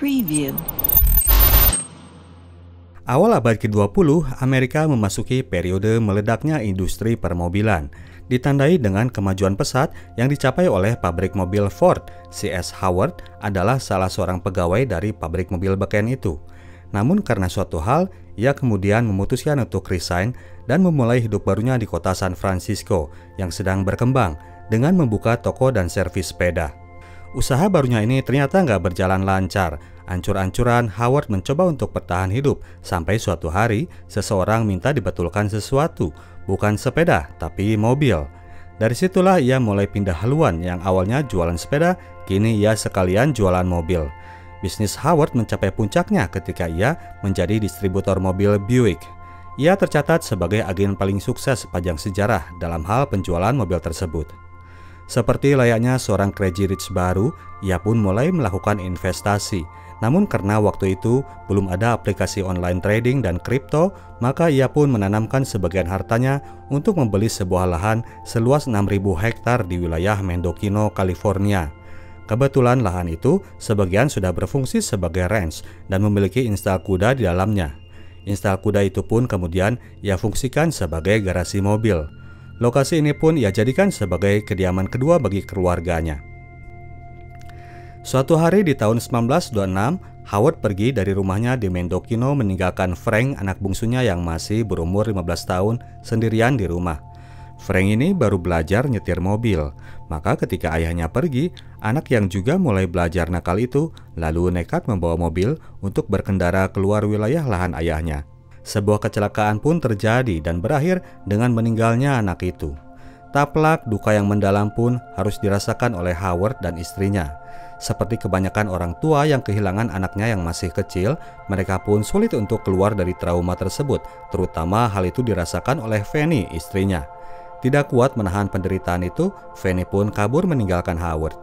Preview. Awal abad ke-20, Amerika memasuki periode meledaknya industri permobilan, ditandai dengan kemajuan pesat yang dicapai oleh pabrik mobil Ford. C.S. Howard adalah salah seorang pegawai dari pabrik mobil beken itu. Namun karena suatu hal, ia kemudian memutuskan untuk resign dan memulai hidup barunya di kota San Francisco yang sedang berkembang dengan membuka toko dan servis sepeda. Usaha barunya ini ternyata nggak berjalan lancar. Ancur-ancuran Howard mencoba untuk bertahan hidup sampai suatu hari seseorang minta dibetulkan sesuatu, bukan sepeda tapi mobil. Dari situlah ia mulai pindah haluan, yang awalnya jualan sepeda, kini ia sekalian jualan mobil. Bisnis Howard mencapai puncaknya ketika ia menjadi distributor mobil Buick. Ia tercatat sebagai agen paling sukses sepanjang sejarah dalam hal penjualan mobil tersebut. Seperti layaknya seorang crazy rich baru, ia pun mulai melakukan investasi. Namun karena waktu itu belum ada aplikasi online trading dan kripto, maka ia pun menanamkan sebagian hartanya untuk membeli sebuah lahan seluas 6.000 hektar di wilayah Mendocino, California. Kebetulan lahan itu sebagian sudah berfungsi sebagai ranch dan memiliki instal kuda di dalamnya. Instal kuda itu pun kemudian ia fungsikan sebagai garasi mobil. Lokasi ini pun ia jadikan sebagai kediaman kedua bagi keluarganya. Suatu hari di tahun 1926, Howard pergi dari rumahnya di Mendocino meninggalkan Frank, anak bungsunya yang masih berumur 15 tahun, sendirian di rumah. Frank ini baru belajar nyetir mobil, maka ketika ayahnya pergi, anak yang juga mulai belajar nakal itu lalu nekat membawa mobil untuk berkendara keluar wilayah lahan ayahnya. Sebuah kecelakaan pun terjadi dan berakhir dengan meninggalnya anak itu. Taplak duka yang mendalam pun harus dirasakan oleh Howard dan istrinya. Seperti kebanyakan orang tua yang kehilangan anaknya yang masih kecil, mereka pun sulit untuk keluar dari trauma tersebut, terutama hal itu dirasakan oleh Fanny, istrinya. Tidak kuat menahan penderitaan itu, Fanny pun kabur meninggalkan Howard.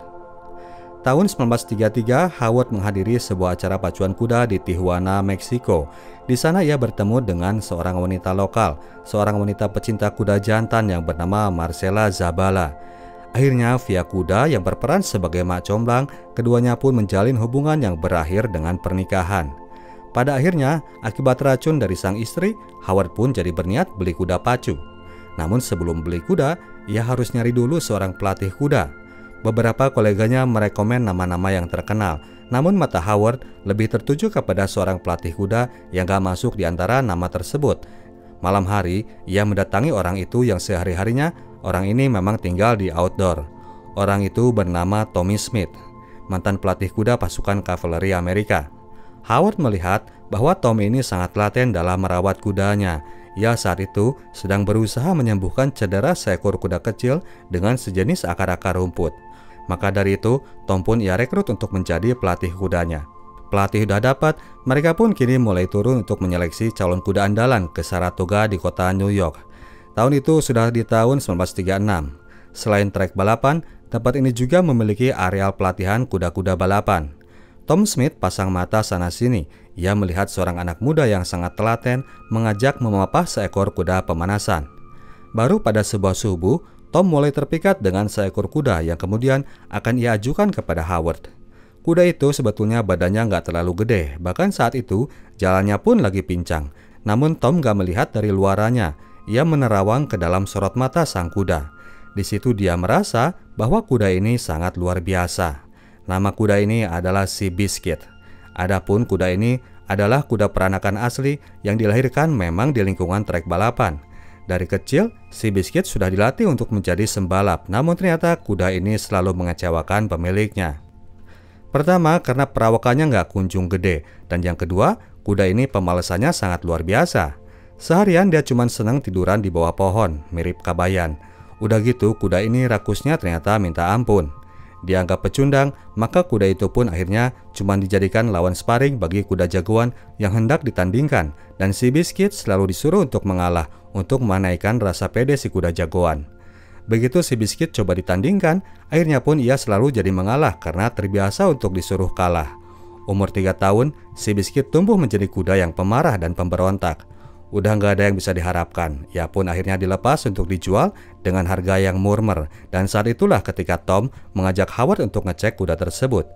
Tahun 1933, Howard menghadiri sebuah acara pacuan kuda di Tijuana, Meksiko. Di sana ia bertemu dengan seorang wanita lokal, seorang wanita pecinta kuda jantan yang bernama Marcela Zabala. Akhirnya via kuda yang berperan sebagai mak comblang, keduanya pun menjalin hubungan yang berakhir dengan pernikahan. Pada akhirnya, akibat racun dari sang istri, Howard pun jadi berniat beli kuda pacu. Namun sebelum beli kuda, ia harus nyari dulu seorang pelatih kuda. Beberapa koleganya merekomen nama-nama yang terkenal, namun mata Howard lebih tertuju kepada seorang pelatih kuda yang gak masuk di antara nama tersebut. Malam hari, ia mendatangi orang itu yang sehari-harinya orang ini memang tinggal di outdoor. Orang itu bernama Tommy Smith, mantan pelatih kuda pasukan kavaleri Amerika. Howard melihat bahwa Tommy ini sangat telaten dalam merawat kudanya. Ia saat itu sedang berusaha menyembuhkan cedera seekor kuda kecil dengan sejenis akar-akar rumput. Maka dari itu, Tom pun ia rekrut untuk menjadi pelatih kudanya. Pelatih sudah dapat, mereka pun kini mulai turun untuk menyeleksi calon kuda andalan ke Saratoga di kota New York. Tahun itu sudah di tahun 1936. Selain trek balapan, tempat ini juga memiliki areal pelatihan kuda-kuda balapan. Tom Smith pasang mata sana-sini. Ia melihat seorang anak muda yang sangat telaten mengajak memapah seekor kuda pemanasan. Baru pada sebuah subuh, Tom mulai terpikat dengan seekor kuda yang kemudian akan ia ajukan kepada Howard. Kuda itu sebetulnya badannya nggak terlalu gede, bahkan saat itu jalannya pun lagi pincang. Namun Tom nggak melihat dari luarannya. Ia menerawang ke dalam sorot mata sang kuda. Di situ dia merasa bahwa kuda ini sangat luar biasa. Nama kuda ini adalah Sea Biscuit. Adapun kuda ini adalah kuda peranakan asli yang dilahirkan memang di lingkungan trek balapan. Dari kecil, Sea Biscuit sudah dilatih untuk menjadi sembalap, namun ternyata kuda ini selalu mengecewakan pemiliknya. Pertama, karena perawakannya nggak kunjung gede, dan yang kedua, kuda ini pemalesannya sangat luar biasa. Seharian dia cuma senang tiduran di bawah pohon, mirip kabayan. Udah gitu, kuda ini rakusnya ternyata minta ampun. Dianggap pecundang, maka kuda itu pun akhirnya cuma dijadikan lawan sparring bagi kuda jagoan yang hendak ditandingkan, dan si Biscuit selalu disuruh untuk mengalah untuk menaikkan rasa pede si kuda jagoan. Begitu si Biscuit coba ditandingkan, akhirnya pun ia selalu jadi mengalah karena terbiasa untuk disuruh kalah. Umur 3 tahun, si Biscuit tumbuh menjadi kuda yang pemarah dan pemberontak. Udah nggak ada yang bisa diharapkan, ia pun akhirnya dilepas untuk dijual dengan harga yang murmer. Dan saat itulah ketika Tom mengajak Howard untuk ngecek kuda tersebut.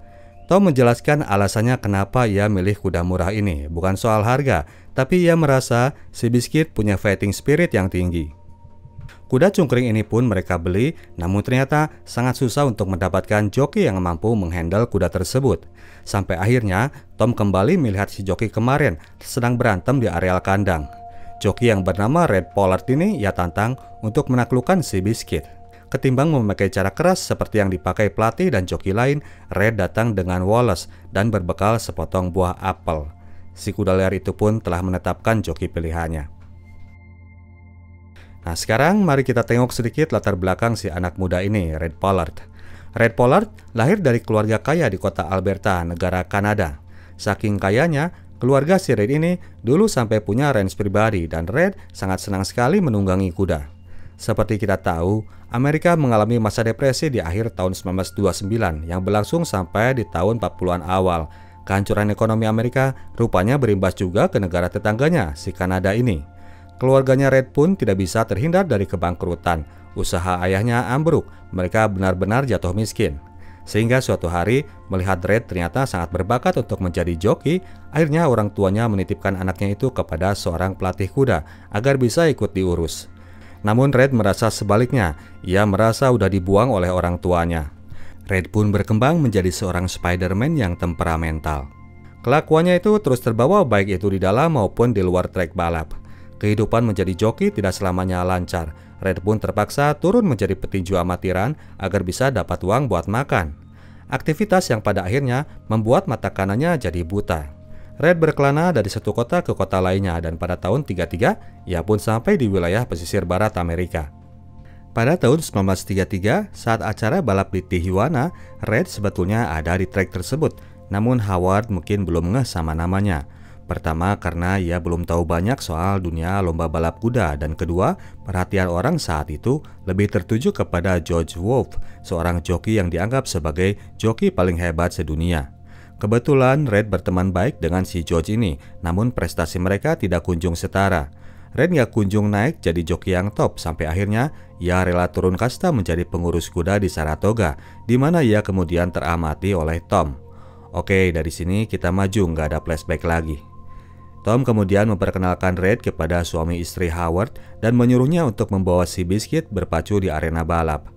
Tom menjelaskan alasannya kenapa ia milih kuda murah ini. Bukan soal harga, tapi ia merasa si Biscuit punya fighting spirit yang tinggi. Kuda cungkring ini pun mereka beli, namun ternyata sangat susah untuk mendapatkan joki yang mampu menghandle kuda tersebut. Sampai akhirnya Tom kembali melihat si joki kemarin sedang berantem di areal kandang. Joki yang bernama Red Pollard ini ia tantang untuk menaklukkan si Biscuit. Ketimbang memakai cara keras seperti yang dipakai pelatih dan joki lain, Red datang dengan Wallace dan berbekal sepotong buah apel. Si kuda liar itu pun telah menetapkan joki pilihannya. Nah, sekarang mari kita tengok sedikit latar belakang si anak muda ini, Red Pollard. Red Pollard lahir dari keluarga kaya di kota Alberta, negara Kanada. Saking kayanya, keluarga si Red ini dulu sampai punya ranch pribadi dan Red sangat senang sekali menunggangi kuda. Seperti kita tahu, Amerika mengalami masa depresi di akhir tahun 1929 yang berlangsung sampai di tahun 40-an awal. Kehancuran ekonomi Amerika rupanya berimbas juga ke negara tetangganya, si Kanada ini. Keluarganya Red pun tidak bisa terhindar dari kebangkrutan. Usaha ayahnya ambruk, mereka benar-benar jatuh miskin. Sehingga suatu hari, melihat Red ternyata sangat berbakat untuk menjadi joki, akhirnya orang tuanya menitipkan anaknya itu kepada seorang pelatih kuda agar bisa ikut diurus. Namun Red merasa sebaliknya, ia merasa udah dibuang oleh orang tuanya. Red pun berkembang menjadi seorang Spider-Man yang temperamental. Kelakuannya itu terus terbawa baik itu di dalam maupun di luar trek balap. Kehidupan menjadi joki tidak selamanya lancar. Red pun terpaksa turun menjadi petinju amatiran agar bisa dapat uang buat makan. Aktivitas yang pada akhirnya membuat mata kanannya jadi buta. Red berkelana dari satu kota ke kota lainnya dan pada tahun 33 ia pun sampai di wilayah pesisir barat Amerika. Pada tahun 1933 saat acara balap di Tijuana, Red sebetulnya ada di trek tersebut, namun Howard mungkin belum ngeh sama namanya. Pertama karena ia belum tahu banyak soal dunia lomba balap kuda dan kedua perhatian orang saat itu lebih tertuju kepada George Wolfe, seorang joki yang dianggap sebagai joki paling hebat sedunia. Kebetulan Red berteman baik dengan si George ini, namun prestasi mereka tidak kunjung setara. Red gak kunjung naik jadi joki yang top sampai akhirnya ia rela turun kasta menjadi pengurus kuda di Saratoga, di mana ia kemudian teramati oleh Tom. Oke, dari sini kita maju, nggak ada flashback lagi. Tom kemudian memperkenalkan Red kepada suami istri Howard dan menyuruhnya untuk membawa si Biscuit berpacu di arena balap.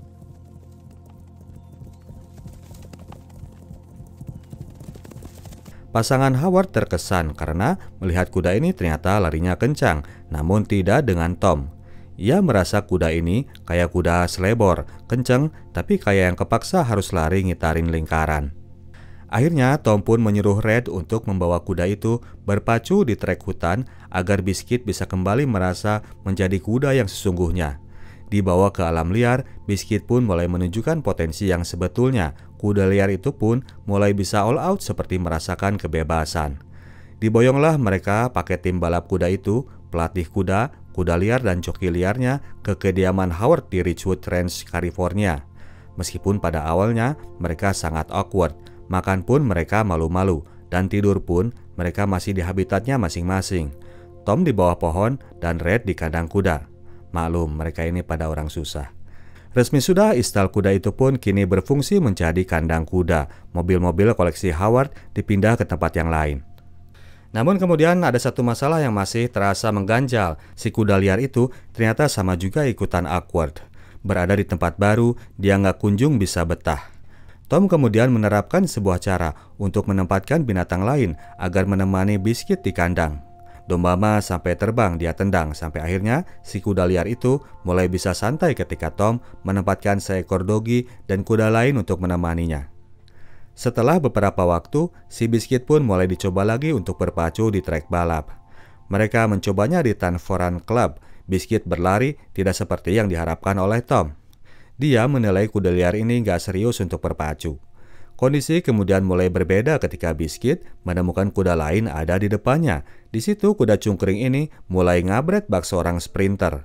Pasangan Howard terkesan karena melihat kuda ini ternyata larinya kencang, namun tidak dengan Tom. Ia merasa kuda ini kayak kuda selebor, kencang tapi kayak yang kepaksa harus lari ngitarin lingkaran. Akhirnya Tom pun menyuruh Red untuk membawa kuda itu berpacu di trek hutan agar Biscuit bisa kembali merasa menjadi kuda yang sesungguhnya. Dibawa ke alam liar, Biscuit pun mulai menunjukkan potensi yang sebetulnya. Kuda liar itu pun mulai bisa all out seperti merasakan kebebasan. Diboyonglah mereka pakai tim balap kuda itu, pelatih kuda, kuda liar dan joki liarnya ke kediaman Howard di Ridgewood Ranch, California. Meskipun pada awalnya mereka sangat awkward, makan pun mereka malu-malu, dan tidur pun mereka masih di habitatnya masing-masing. Tom di bawah pohon dan Red di kandang kuda. Maklum, mereka ini pada orang susah. Resmi sudah, istal kuda itu pun kini berfungsi menjadi kandang kuda. Mobil-mobil koleksi Howard dipindah ke tempat yang lain. Namun kemudian ada satu masalah yang masih terasa mengganjal. Si kuda liar itu ternyata sama juga ikutan awkward. Berada di tempat baru, dia nggak kunjung bisa betah. Tom kemudian menerapkan sebuah cara untuk menempatkan binatang lain agar menemani Biscuit di kandang. Domba mas sampai terbang dia tendang sampai akhirnya si kuda liar itu mulai bisa santai ketika Tom menempatkan seekor dogi dan kuda lain untuk menemaninya. Setelah beberapa waktu, si Biscuit pun mulai dicoba lagi untuk berpacu di trek balap. Mereka mencobanya di Tanforan Club. Biscuit berlari tidak seperti yang diharapkan oleh Tom. Dia menilai kuda liar ini gak serius untuk berpacu. Kondisi kemudian mulai berbeda ketika Biscuit menemukan kuda lain ada di depannya. Di situ kuda cungkring ini mulai ngabret bak seorang sprinter.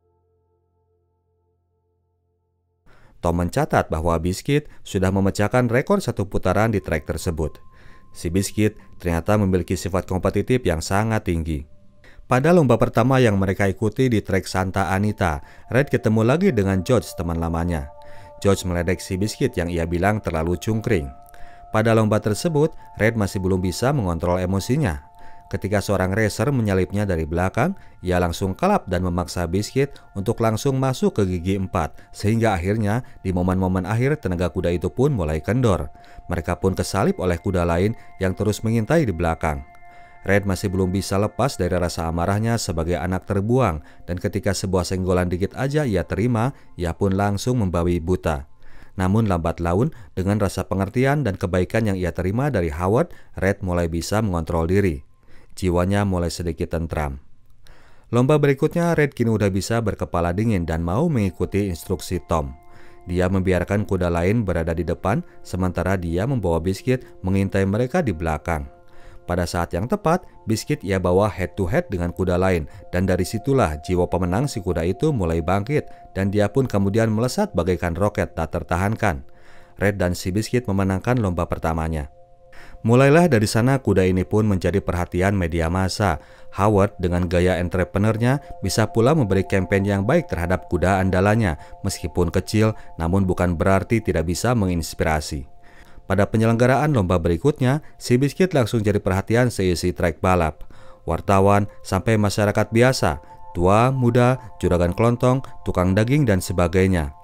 Tom mencatat bahwa Biscuit sudah memecahkan rekor satu putaran di trek tersebut. Si Biscuit ternyata memiliki sifat kompetitif yang sangat tinggi. Pada lomba pertama yang mereka ikuti di trek Santa Anita, Red ketemu lagi dengan George, teman lamanya. George meledek si Biscuit yang ia bilang terlalu cungkring. Pada lomba tersebut, Red masih belum bisa mengontrol emosinya. Ketika seorang racer menyalipnya dari belakang, ia langsung kelap dan memaksa Biscuit untuk langsung masuk ke gigi 4, sehingga akhirnya di momen-momen akhir tenaga kuda itu pun mulai kendor. Mereka pun kesalip oleh kuda lain yang terus mengintai di belakang. Red masih belum bisa lepas dari rasa amarahnya sebagai anak terbuang, dan ketika sebuah senggolan dikit aja ia terima, ia pun langsung membabi buta. Namun lambat laun, dengan rasa pengertian dan kebaikan yang ia terima dari Howard, Red mulai bisa mengontrol diri. Jiwanya mulai sedikit tentram. Lomba berikutnya, Red kini udah bisa berkepala dingin dan mau mengikuti instruksi Tom. Dia membiarkan kuda lain berada di depan, sementara dia membawa Biscuit mengintai mereka di belakang. Pada saat yang tepat, Biscuit ia bawa head to head dengan kuda lain, dan dari situlah jiwa pemenang si kuda itu mulai bangkit, dan dia pun kemudian melesat bagaikan roket tak tertahankan. Red dan si Biscuit memenangkan lomba pertamanya. Mulailah dari sana kuda ini pun menjadi perhatian media massa. Howard dengan gaya entrepreneurnya bisa pula memberi kampanye yang baik terhadap kuda andalannya, meskipun kecil namun bukan berarti tidak bisa menginspirasi. Pada penyelenggaraan lomba berikutnya, si Biscuit langsung jadi perhatian seisi trek balap. Wartawan sampai masyarakat biasa, tua, muda, juragan kelontong, tukang daging dan sebagainya.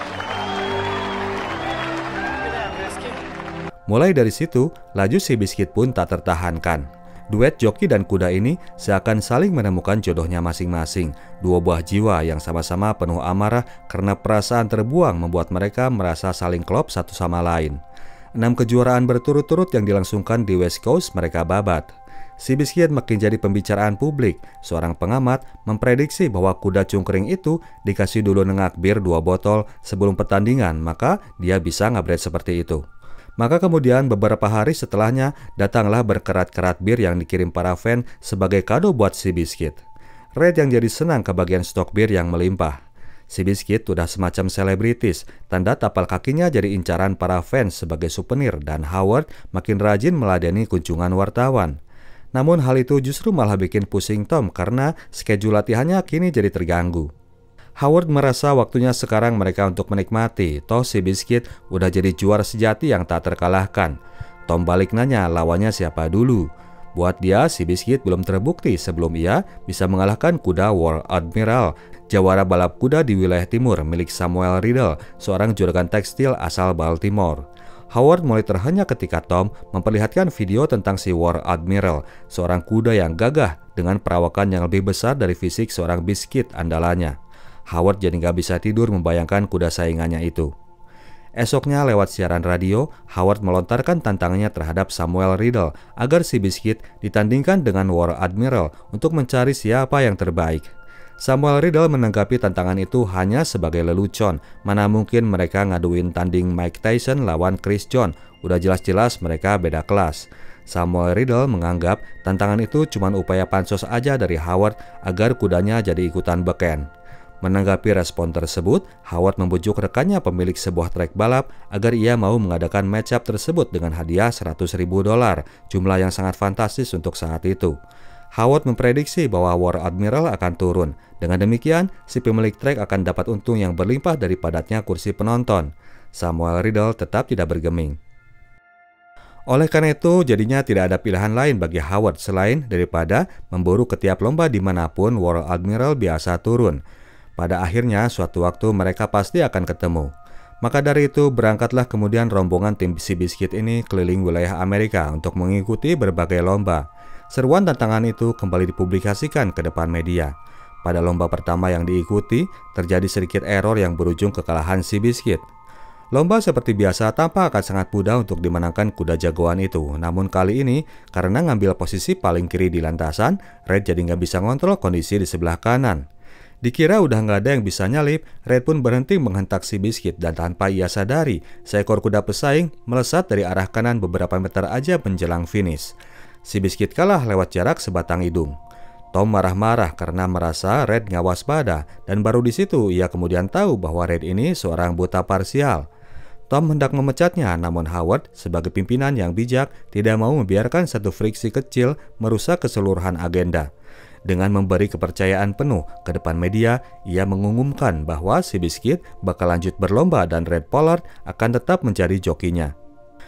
Mulai dari situ, laju si Biscuit pun tak tertahankan. Duet joki dan kuda ini seakan saling menemukan jodohnya masing-masing. Dua buah jiwa yang sama-sama penuh amarah karena perasaan terbuang membuat mereka merasa saling klop satu sama lain. 6 kejuaraan berturut-turut yang dilangsungkan di West Coast mereka babat. Si Biscuit makin jadi pembicaraan publik. Seorang pengamat memprediksi bahwa kuda cungkring itu dikasih dulu nengak bir 2 botol sebelum pertandingan, maka dia bisa ngabret seperti itu. Maka kemudian beberapa hari setelahnya datanglah berkerat-kerat bir yang dikirim para fan sebagai kado buat si Biscuit. Red yang jadi senang kebagian stok bir yang melimpah. Si Biscuit udah semacam selebritis, tanda tapal kakinya jadi incaran para fans sebagai souvenir, dan Howard makin rajin meladeni kunjungan wartawan. Namun hal itu justru malah bikin pusing Tom karena schedule latihannya kini jadi terganggu. Howard merasa waktunya sekarang mereka untuk menikmati, toh si Biscuit udah jadi juara sejati yang tak terkalahkan. Tom balik nanya lawannya siapa dulu. Buat dia, si Biscuit belum terbukti sebelum ia bisa mengalahkan kuda War Admiral, jawara balap kuda di wilayah timur milik Samuel Riddle, seorang juragan tekstil asal Baltimore. Howard mulai terhenyak ketika Tom memperlihatkan video tentang si War Admiral, seorang kuda yang gagah dengan perawakan yang lebih besar dari fisik seorang Biscuit andalannya. Howard jadi gak bisa tidur membayangkan kuda saingannya itu. Esoknya lewat siaran radio, Howard melontarkan tantangannya terhadap Samuel Riddle agar si Biscuit ditandingkan dengan War Admiral untuk mencari siapa yang terbaik. Samuel Riddle menanggapi tantangan itu hanya sebagai lelucon, mana mungkin mereka ngaduin tanding Mike Tyson lawan Chris John, udah jelas-jelas mereka beda kelas. Samuel Riddle menganggap tantangan itu cuma upaya pansos aja dari Howard agar kudanya jadi ikutan beken. Menanggapi respon tersebut, Howard membujuk rekannya pemilik sebuah trek balap agar ia mau mengadakan match-up tersebut dengan hadiah $100.000, jumlah yang sangat fantastis untuk saat itu. Howard memprediksi bahwa War Admiral akan turun. Dengan demikian, si pemilik trek akan dapat untung yang berlimpah dari padatnya kursi penonton. Samuel Riddle tetap tidak bergeming. Oleh karena itu, jadinya tidak ada pilihan lain bagi Howard selain daripada memburu ke tiap lomba dimanapun War Admiral biasa turun. Pada akhirnya, suatu waktu mereka pasti akan ketemu. Maka dari itu, berangkatlah kemudian rombongan tim si Biscuit ini keliling wilayah Amerika untuk mengikuti berbagai lomba. Seruan tantangan itu kembali dipublikasikan ke depan media. Pada lomba pertama yang diikuti, terjadi sedikit error yang berujung kekalahan si Biscuit. Lomba seperti biasa tampak akan sangat mudah untuk dimenangkan kuda jagoan itu. Namun kali ini, karena ngambil posisi paling kiri di lantasan, Red jadi nggak bisa ngontrol kondisi di sebelah kanan. Dikira udah nggak ada yang bisa nyalip, Red pun berhenti menghentak si Biscuit dan tanpa ia sadari, seekor kuda pesaing melesat dari arah kanan beberapa meter aja menjelang finish. Si Biscuit kalah lewat jarak sebatang hidung. Tom marah-marah karena merasa Red nggak waspada, dan baru di situ ia kemudian tahu bahwa Red ini seorang buta parsial. Tom hendak memecatnya, namun Howard sebagai pimpinan yang bijak tidak mau membiarkan satu friksi kecil merusak keseluruhan agenda. Dengan memberi kepercayaan penuh ke depan media, ia mengumumkan bahwa si Biscuit bakal lanjut berlomba dan Red Pollard akan tetap menjadi jokinya.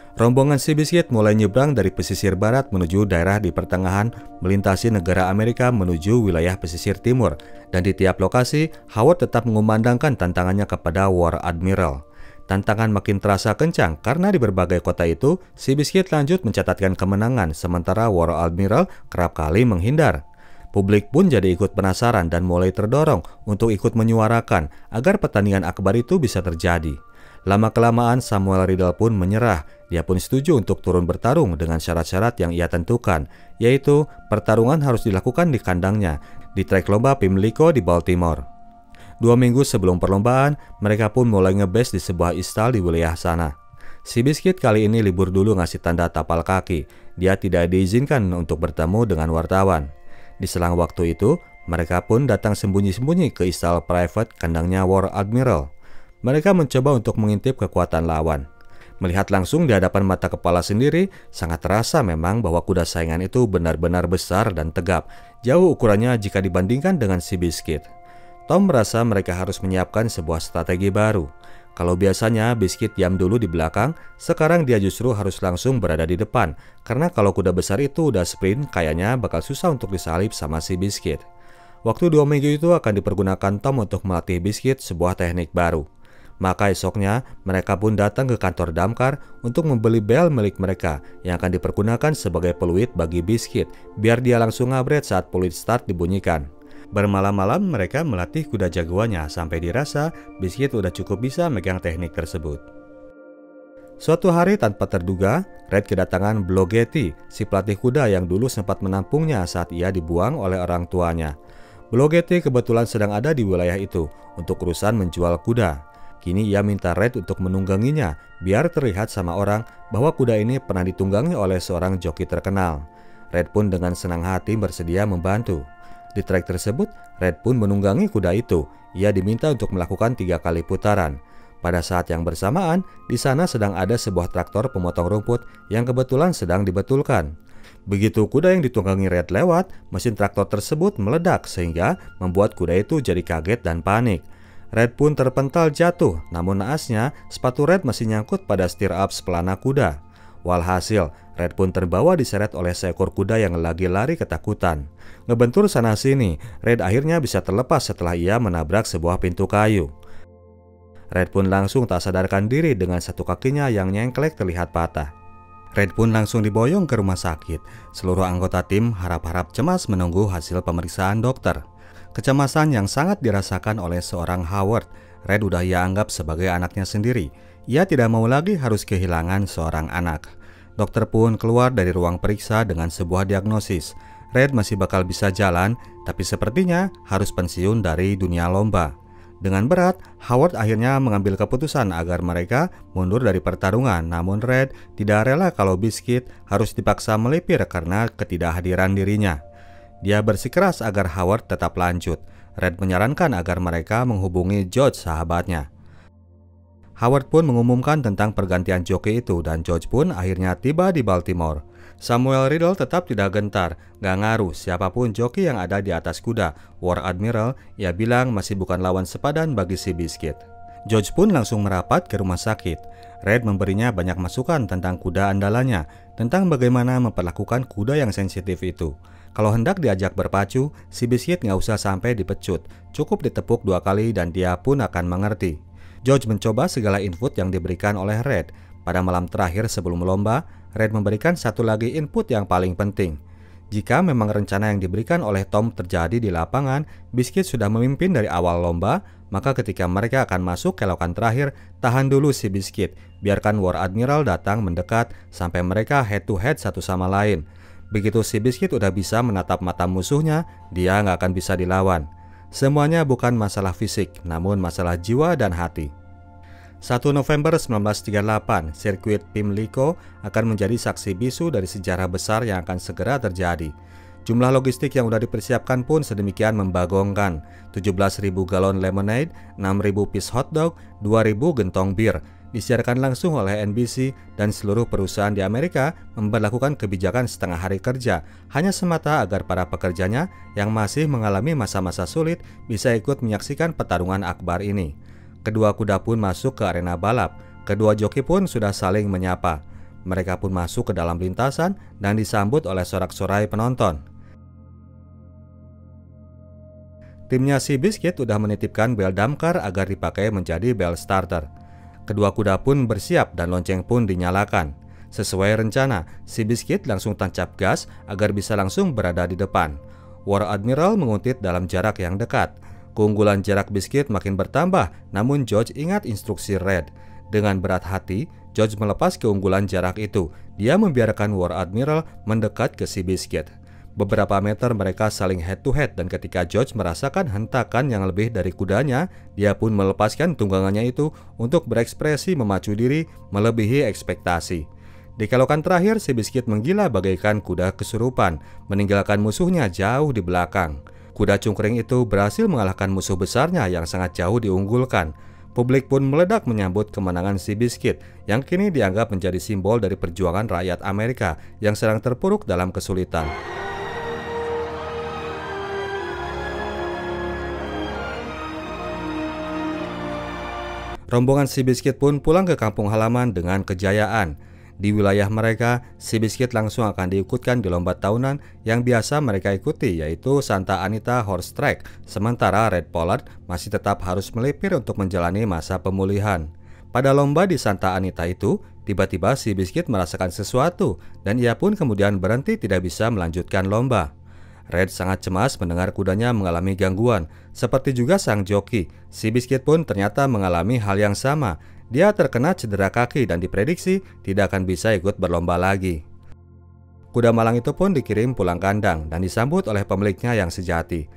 Rombongan Seabiscuit mulai nyebrang dari pesisir barat menuju daerah di pertengahan, melintasi negara Amerika menuju wilayah pesisir timur, dan di tiap lokasi, Howard tetap mengumandangkan tantangannya kepada War Admiral. Tantangan makin terasa kencang karena di berbagai kota itu, Seabiscuit lanjut mencatatkan kemenangan, sementara War Admiral kerap kali menghindar. Publik pun jadi ikut penasaran dan mulai terdorong untuk ikut menyuarakan agar pertandingan akbar itu bisa terjadi. Lama-kelamaan Samuel Riddle pun menyerah. Dia pun setuju untuk turun bertarung dengan syarat-syarat yang ia tentukan, yaitu pertarungan harus dilakukan di kandangnya, di trek lomba Pimlico di Baltimore. 2 minggu sebelum perlombaan, mereka pun mulai ngebase di sebuah istal di wilayah sana. Seabiscuit kali ini libur dulu ngasih tanda tapal kaki. Dia tidak diizinkan untuk bertemu dengan wartawan. Di selang waktu itu, mereka pun datang sembunyi-sembunyi ke istal private kandangnya War Admiral. Mereka mencoba untuk mengintip kekuatan lawan. Melihat langsung di hadapan mata kepala sendiri, sangat terasa memang bahwa kuda saingan itu benar-benar besar dan tegap, jauh ukurannya jika dibandingkan dengan Seabiscuit. Tom merasa mereka harus menyiapkan sebuah strategi baru. Kalau biasanya Biscuit diam dulu di belakang, sekarang dia justru harus langsung berada di depan, karena kalau kuda besar itu udah sprint, kayaknya bakal susah untuk disalip sama si Biscuit. Waktu 2 minggu itu akan dipergunakan Tom untuk melatih Biscuit sebuah teknik baru. Maka esoknya, mereka pun datang ke kantor damkar untuk membeli bel milik mereka yang akan dipergunakan sebagai peluit bagi Biscuit, biar dia langsung ngabret saat peluit start dibunyikan. Bermalam-malam mereka melatih kuda jagoannya sampai dirasa Biscuit udah cukup bisa megang teknik tersebut. Suatu hari tanpa terduga, Red kedatangan Blogetti, si pelatih kuda yang dulu sempat menampungnya saat ia dibuang oleh orang tuanya. Blogetti kebetulan sedang ada di wilayah itu untuk urusan menjual kuda. Kini ia minta Red untuk menungganginya, biar terlihat sama orang bahwa kuda ini pernah ditunggangi oleh seorang joki terkenal. Red pun dengan senang hati bersedia membantu. Di trek tersebut, Red pun menunggangi kuda itu. Ia diminta untuk melakukan 3 kali putaran. Pada saat yang bersamaan, di sana sedang ada sebuah traktor pemotong rumput yang kebetulan sedang dibetulkan. Begitu kuda yang ditunggangi Red lewat, mesin traktor tersebut meledak sehingga membuat kuda itu jadi kaget dan panik. Red pun terpental jatuh, namun naasnya sepatu Red masih nyangkut pada stirrup pelana kuda. Walhasil, Red pun terbawa diseret oleh seekor kuda yang lagi lari ketakutan. Ngebentur sana-sini, Red akhirnya bisa terlepas setelah ia menabrak sebuah pintu kayu. Red pun langsung tak sadarkan diri dengan satu kakinya yang nyengklek terlihat patah. Red pun langsung diboyong ke rumah sakit. Seluruh anggota tim harap-harap cemas menunggu hasil pemeriksaan dokter. Kecemasan yang sangat dirasakan oleh seorang Howard. Red udah ia anggap sebagai anaknya sendiri. Ia tidak mau lagi harus kehilangan seorang anak. Dokter pun keluar dari ruang periksa dengan sebuah diagnosis. Red masih bakal bisa jalan, tapi sepertinya harus pensiun dari dunia lomba. Dengan berat, Howard akhirnya mengambil keputusan agar mereka mundur dari pertarungan. Namun Red tidak rela kalau Biscuit harus dipaksa melipir karena ketidakhadiran dirinya. Dia bersikeras agar Howard tetap lanjut. Red menyarankan agar mereka menghubungi George, sahabatnya. Howard pun mengumumkan tentang pergantian joki itu dan George pun akhirnya tiba di Baltimore. Samuel Riddle tetap tidak gentar, gak ngaruh siapapun joki yang ada di atas kuda. War Admiral, ia bilang masih bukan lawan sepadan bagi si Biscuit. George pun langsung merapat ke rumah sakit. Red memberinya banyak masukan tentang kuda andalannya, tentang bagaimana memperlakukan kuda yang sensitif itu. Kalau hendak diajak berpacu, si Biscuit nggak usah sampai dipecut, cukup ditepuk 2 kali dan dia pun akan mengerti. George mencoba segala input yang diberikan oleh Red. Pada malam terakhir sebelum lomba, Red memberikan satu lagi input yang paling penting. Jika memang rencana yang diberikan oleh Tom terjadi di lapangan, Biscuit sudah memimpin dari awal lomba, maka ketika mereka akan masuk ke lokan terakhir, tahan dulu si Biscuit, biarkan War Admiral datang mendekat sampai mereka head to head satu sama lain. Begitu si Biscuit udah bisa menatap mata musuhnya, dia nggak akan bisa dilawan. Semuanya bukan masalah fisik, namun masalah jiwa dan hati. 1 November 1938, sirkuit Pimlico akan menjadi saksi bisu dari sejarah besar yang akan segera terjadi. Jumlah logistik yang sudah dipersiapkan pun sedemikian membagongkan. 17.000 galon lemonade, 6.000 piece hotdog, 2.000 gentong bir. Disiarkan langsung oleh NBC dan seluruh perusahaan di Amerika memberlakukan kebijakan setengah hari kerja hanya semata agar para pekerjanya yang masih mengalami masa-masa sulit bisa ikut menyaksikan pertarungan akbar ini. Kedua kuda pun masuk ke arena balap. Kedua joki pun sudah saling menyapa. mereka pun masuk ke dalam lintasan dan disambut oleh sorak-sorai penonton. Timnya Seabiscuit sudah menitipkan bel damkar agar dipakai menjadi bel starter. Kedua kuda pun bersiap dan lonceng pun dinyalakan. Sesuai rencana, Seabiscuit langsung tancap gas agar bisa langsung berada di depan. War Admiral menguntit dalam jarak yang dekat. Keunggulan jarak Biscuit makin bertambah, namun George ingat instruksi Red. Dengan berat hati, George melepas keunggulan jarak itu. Dia membiarkan War Admiral mendekat ke Seabiscuit. Beberapa meter mereka saling head to head dan ketika George merasakan hentakan yang lebih dari kudanya, dia pun melepaskan tunggangannya itu untuk berekspresi memacu diri melebihi ekspektasi. Di kelokan terakhir, Seabiscuit menggila bagaikan kuda kesurupan, meninggalkan musuhnya jauh di belakang. Kuda cungkring itu berhasil mengalahkan musuh besarnya yang sangat jauh diunggulkan. Publik pun meledak menyambut kemenangan Seabiscuit yang kini dianggap menjadi simbol dari perjuangan rakyat Amerika yang sedang terpuruk dalam kesulitan. Rombongan Seabiscuit pun pulang ke kampung halaman dengan kejayaan. Di wilayah mereka, Seabiscuit langsung akan diikutkan di lomba tahunan yang biasa mereka ikuti, yaitu Santa Anita Horse Track, sementara Red Pollard masih tetap harus melipir untuk menjalani masa pemulihan. Pada lomba di Santa Anita itu, tiba-tiba Seabiscuit merasakan sesuatu dan ia pun kemudian berhenti tidak bisa melanjutkan lomba. Red sangat cemas mendengar kudanya mengalami gangguan, seperti juga sang joki. Seabiscuit pun ternyata mengalami hal yang sama. Dia terkena cedera kaki dan diprediksi tidak akan bisa ikut berlomba lagi. Kuda malang itu pun dikirim pulang kandang dan disambut oleh pemiliknya yang sejati.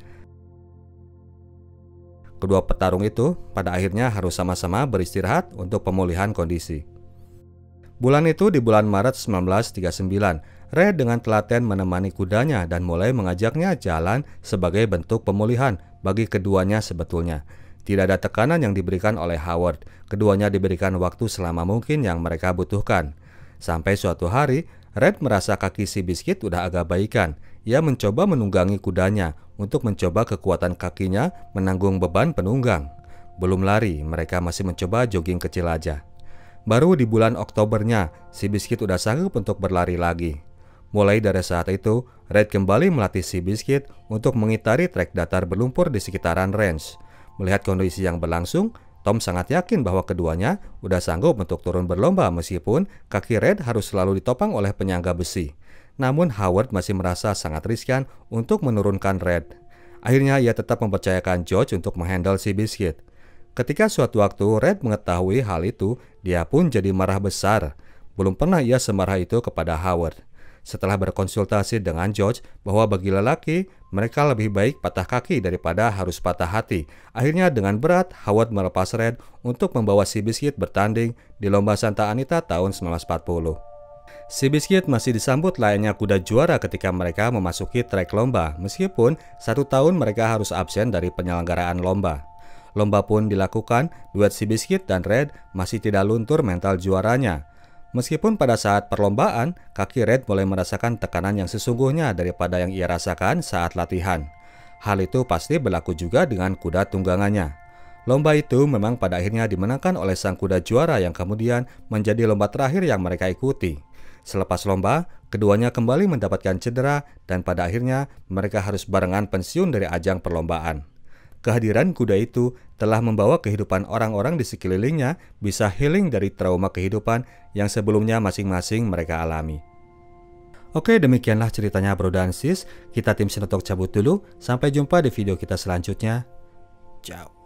Kedua petarung itu pada akhirnya harus sama-sama beristirahat untuk pemulihan kondisi. Bulan itu di bulan Maret 1939, Red dengan telaten menemani kudanya dan mulai mengajaknya jalan sebagai bentuk pemulihan bagi keduanya sebetulnya. Tidak ada tekanan yang diberikan oleh Howard, keduanya diberikan waktu selama mungkin yang mereka butuhkan. Sampai suatu hari, Red merasa kaki Seabiscuit udah agak baikan. Ia mencoba menunggangi kudanya untuk mencoba kekuatan kakinya menanggung beban penunggang. Belum lari, mereka masih mencoba jogging kecil aja. Baru di bulan Oktobernya, Seabiscuit udah sanggup untuk berlari lagi. Mulai dari saat itu, Red kembali melatih Seabiscuit untuk mengitari trek datar berlumpur di sekitaran range. Melihat kondisi yang berlangsung, Tom sangat yakin bahwa keduanya udah sanggup untuk turun berlomba meskipun kaki Red harus selalu ditopang oleh penyangga besi. Namun Howard masih merasa sangat riskan untuk menurunkan Red. Akhirnya ia tetap mempercayakan George untuk menghandle Seabiscuit. Ketika suatu waktu Red mengetahui hal itu, dia pun jadi marah besar. Belum pernah ia semarah itu kepada Howard. Setelah berkonsultasi dengan George bahwa bagi lelaki, mereka lebih baik patah kaki daripada harus patah hati. Akhirnya dengan berat, Howard melepas Red untuk membawa Seabiscuit bertanding di lomba Santa Anita tahun 1940. Seabiscuit masih disambut layaknya kuda juara ketika mereka memasuki trek lomba, meskipun 1 tahun mereka harus absen dari penyelenggaraan lomba. Lomba pun dilakukan, duet Seabiscuit dan Red masih tidak luntur mental juaranya. Meskipun pada saat perlombaan, kaki Red mulai merasakan tekanan yang sesungguhnya daripada yang ia rasakan saat latihan. Hal itu pasti berlaku juga dengan kuda tunggangannya. Lomba itu memang pada akhirnya dimenangkan oleh sang kuda juara yang kemudian menjadi lomba terakhir yang mereka ikuti. Selepas lomba, keduanya kembali mendapatkan cedera dan pada akhirnya mereka harus barengan pensiun dari ajang perlombaan. Kehadiran kuda itu telah membawa kehidupan orang-orang di sekelilingnya bisa healing dari trauma kehidupan yang sebelumnya masing-masing mereka alami. Oke, demikianlah ceritanya Bro dan Sis. Kita tim Sinotok cabut dulu. Sampai jumpa di video kita selanjutnya. Ciao.